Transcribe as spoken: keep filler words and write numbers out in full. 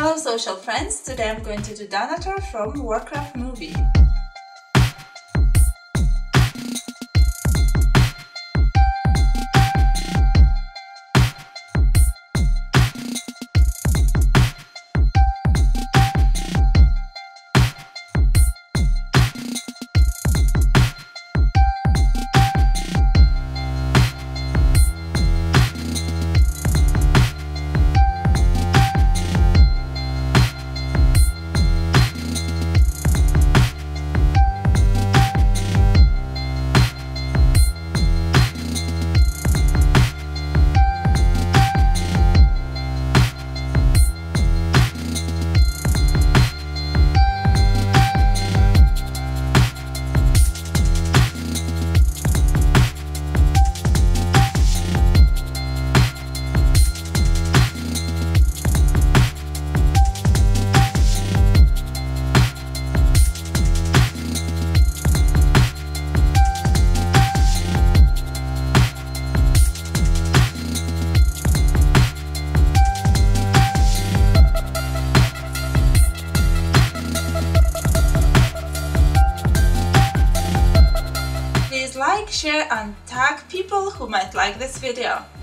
Hello social friends, today I'm going to do Donator from Warcraft movie. Please like, share and tag people who might like this video.